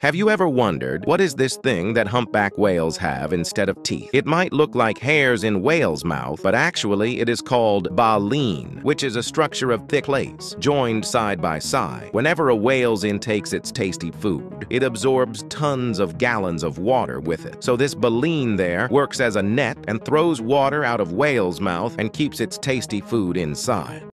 Have you ever wondered, what is this thing that humpback whales have instead of teeth? It might look like hairs in whale's mouth, but actually it is called baleen, which is a structure of thick plates, joined side by side. Whenever a whale intakes its tasty food, it absorbs tons of gallons of water with it. So this baleen there works as a net and throws water out of whale's mouth and keeps its tasty food inside.